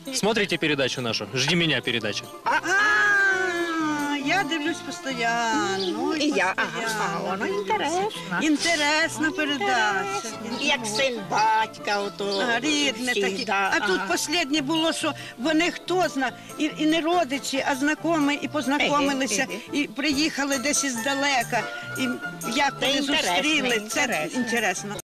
Смотрите передачу нашу? «Жди меня» передачу. Я дивлюсь постійно. І я, воно інтересно. Інтересна передача. Як син батька, ото. Рідне всі, такі. да, А тут останнє було, що вони хто зна, і не родичі, а знайомі, і познайомилися, і приїхали десь іздалека. І як вони інтересно, зустріли, це інтересно. інтересно.